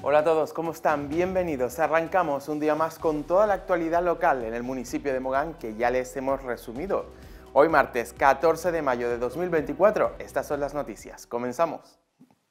Hola a todos, ¿cómo están? Bienvenidos. Arrancamos un día más con toda la actualidad local en el municipio de Mogán que ya les hemos resumido. Hoy martes 14 de mayo de 2024, estas son las noticias. Comenzamos.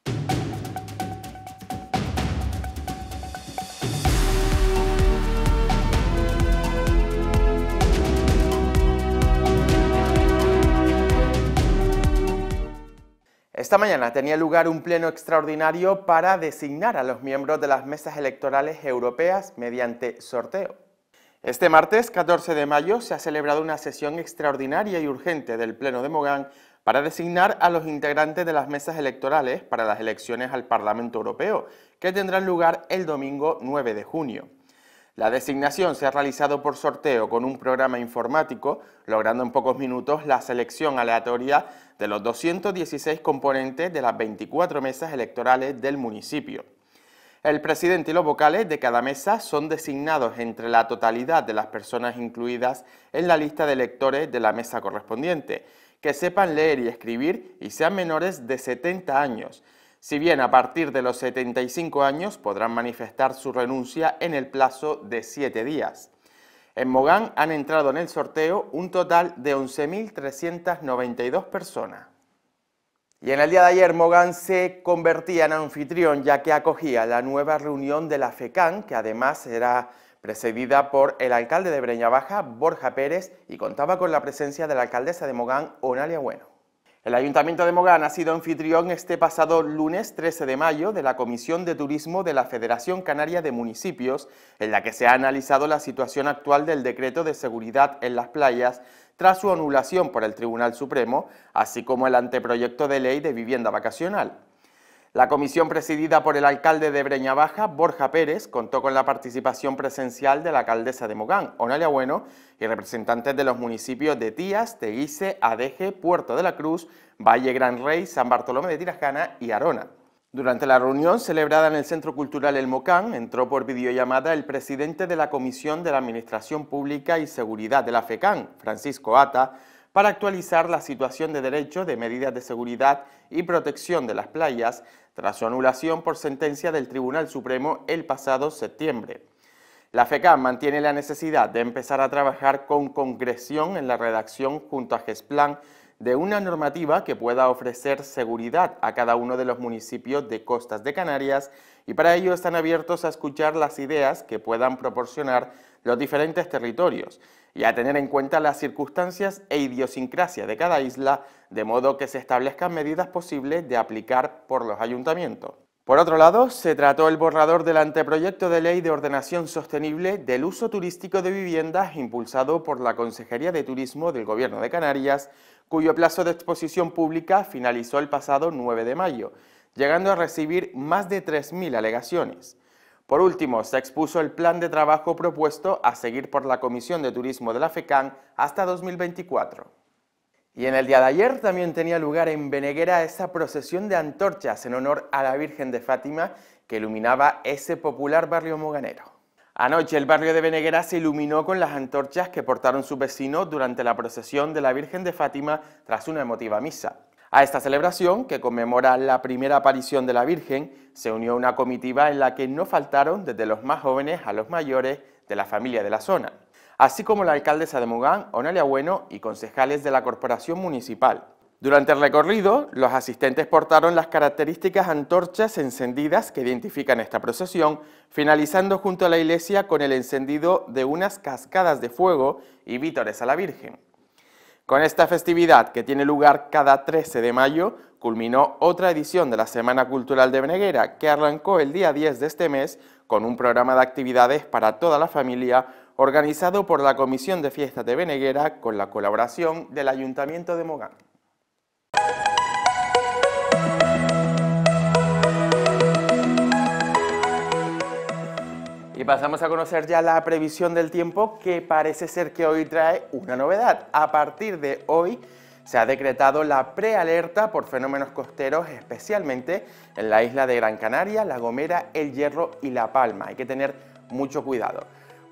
Esta mañana tenía lugar un pleno extraordinario para designar a los miembros de las mesas electorales europeas mediante sorteo. Este martes 14 de mayo se ha celebrado una sesión extraordinaria y urgente del Pleno de Mogán para designar a los integrantes de las mesas electorales para las elecciones al Parlamento Europeo, que tendrán lugar el domingo 9 de junio. La designación se ha realizado por sorteo con un programa informático, logrando en pocos minutos la selección aleatoria de los 216 componentes de las 24 mesas electorales del municipio. El presidente y los vocales de cada mesa son designados entre la totalidad de las personas incluidas en la lista de electores de la mesa correspondiente, que sepan leer y escribir y sean menores de 70 años, si bien a partir de los 75 años podrán manifestar su renuncia en el plazo de 7 días. En Mogán han entrado en el sorteo un total de 11.392 personas. Y en el día de ayer Mogán se convertía en anfitrión ya que acogía la nueva reunión de la FECAN, que además era precedida por el alcalde de Breña Baja, Borja Pérez, y contaba con la presencia de la alcaldesa de Mogán, Onalia Bueno. El Ayuntamiento de Mogán ha sido anfitrión este pasado lunes 13 de mayo de la Comisión de Turismo de la Federación Canaria de Municipios, en la que se ha analizado la situación actual del decreto de seguridad en las playas tras su anulación por el Tribunal Supremo, así como el anteproyecto de ley de vivienda vacacional. La comisión presidida por el alcalde de Breña Baja, Borja Pérez, contó con la participación presencial de la alcaldesa de Mogán, Onalia Bueno, y representantes de los municipios de Tías, Teguise, Adeje, Puerto de la Cruz, Valle Gran Rey, San Bartolomé de Tirajana y Arona. Durante la reunión celebrada en el Centro Cultural El Mocán, entró por videollamada el presidente de la Comisión de la Administración Pública y Seguridad de la FECAN, Francisco Ata, para actualizar la situación de derecho de medidas de seguridad y protección de las playas tras su anulación por sentencia del Tribunal Supremo el pasado septiembre. La FECAN mantiene la necesidad de empezar a trabajar con concreción en la redacción junto a GESPLAN de una normativa que pueda ofrecer seguridad a cada uno de los municipios de costas de Canarias, y para ello están abiertos a escuchar las ideas que puedan proporcionar los diferentes territorios y a tener en cuenta las circunstancias e idiosincrasia de cada isla, de modo que se establezcan medidas posibles de aplicar por los ayuntamientos. Por otro lado, se trató el borrador del anteproyecto de ley de ordenación sostenible del uso turístico de viviendas impulsado por la Consejería de Turismo del Gobierno de Canarias, cuyo plazo de exposición pública finalizó el pasado 9 de mayo, llegando a recibir más de 3.000 alegaciones. Por último, se expuso el plan de trabajo propuesto a seguir por la Comisión de Turismo de la FECAN hasta 2024. Y en el día de ayer también tenía lugar en Beneguera esa procesión de antorchas en honor a la Virgen de Fátima que iluminaba ese popular barrio moganero. Anoche el barrio de Beneguera se iluminó con las antorchas que portaron sus vecinos durante la procesión de la Virgen de Fátima tras una emotiva misa. A esta celebración, que conmemora la primera aparición de la Virgen, se unió una comitiva en la que no faltaron desde los más jóvenes a los mayores de la familia de la zona, así como la alcaldesa de Mogán, Onalia Bueno, y concejales de la corporación municipal. Durante el recorrido, los asistentes portaron las características antorchas encendidas que identifican esta procesión, finalizando junto a la iglesia con el encendido de unas cascadas de fuego y vítores a la Virgen. Con esta festividad, que tiene lugar cada 13 de mayo, culminó otra edición de la Semana Cultural de Beneguera, que arrancó el día 10 de este mes con un programa de actividades para toda la familia organizado por la Comisión de Fiestas de Beneguera con la colaboración del Ayuntamiento de Mogán. Y pasamos a conocer ya la previsión del tiempo, que parece ser que hoy trae una novedad. A partir de hoy se ha decretado la prealerta por fenómenos costeros, especialmente en la isla de Gran Canaria, La Gomera, El Hierro y La Palma. Hay que tener mucho cuidado.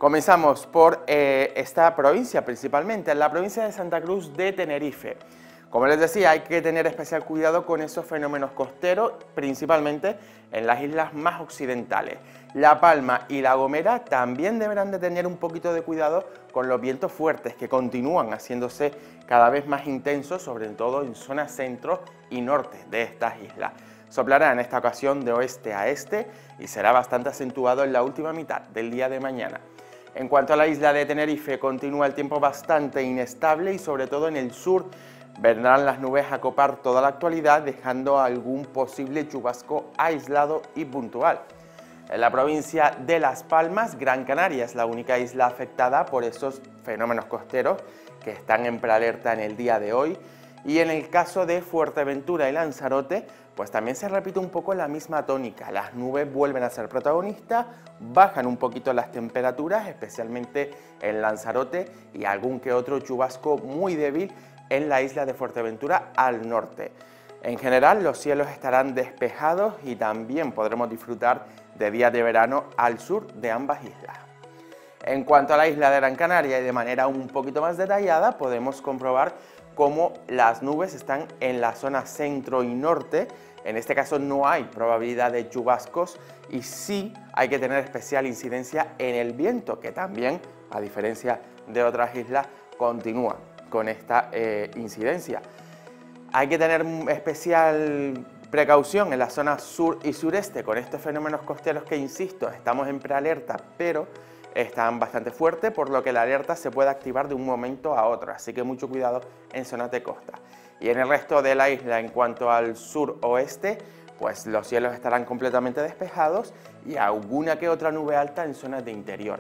Comenzamos por esta provincia, principalmente en la provincia de Santa Cruz de Tenerife. Como les decía, hay que tener especial cuidado con esos fenómenos costeros, principalmente en las islas más occidentales. La Palma y La Gomera también deberán de tener un poquito de cuidado con los vientos fuertes que continúan haciéndose cada vez más intensos, sobre todo en zonas centro y norte de estas islas. Soplará en esta ocasión de oeste a este y será bastante acentuado en la última mitad del día de mañana. En cuanto a la isla de Tenerife, continúa el tiempo bastante inestable y sobre todo en el sur vendrán las nubes a copar toda la actualidad, dejando algún posible chubasco aislado y puntual. En la provincia de Las Palmas, Gran Canaria es la única isla afectada por esos fenómenos costeros que están en prealerta en el día de hoy. Y en el caso de Fuerteventura y Lanzarote, pues también se repite un poco la misma tónica. Las nubes vuelven a ser protagonistas, bajan un poquito las temperaturas, especialmente en Lanzarote, y algún que otro chubasco muy débil en la isla de Fuerteventura al norte. En general, los cielos estarán despejados y también podremos disfrutar de días de verano al sur de ambas islas. En cuanto a la isla de Gran Canaria y de manera un poquito más detallada, podemos comprobar cómo las nubes están en la zona centro y norte. En este caso no hay probabilidad de chubascos y sí hay que tener especial incidencia en el viento, que también, a diferencia de otras islas, continúa con esta incidencia. Hay que tener especial precaución en la zona sur y sureste con estos fenómenos costeros que, insisto, estamos en prealerta, pero están bastante fuertes, por lo que la alerta se puede activar de un momento a otro, así que mucho cuidado en zonas de costa. Y en el resto de la isla, en cuanto al sur-oeste, pues los cielos estarán completamente despejados y alguna que otra nube alta en zonas de interior.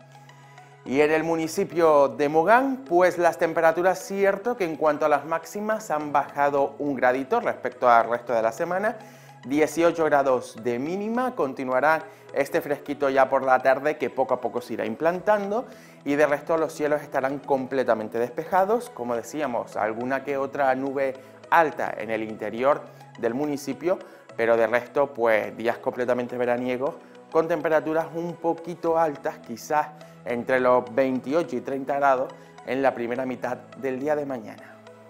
Y en el municipio de Mogán, pues las temperaturas, cierto que en cuanto a las máximas han bajado un gradito respecto al resto de la semana, 18 grados de mínima, continuará este fresquito ya por la tarde que poco a poco se irá implantando y de resto los cielos estarán completamente despejados, como decíamos, alguna que otra nube alta en el interior del municipio, pero de resto pues días completamente veraniegos con temperaturas un poquito altas, quizás entre los 28 y 30 grados en la primera mitad del día de mañana.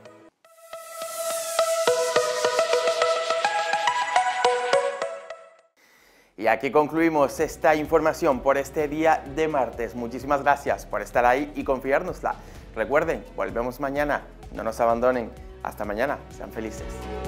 Y aquí concluimos esta información por este día de martes. Muchísimas gracias por estar ahí y confiárnosla. Recuerden, volvemos mañana, no nos abandonen. Hasta mañana, sean felices.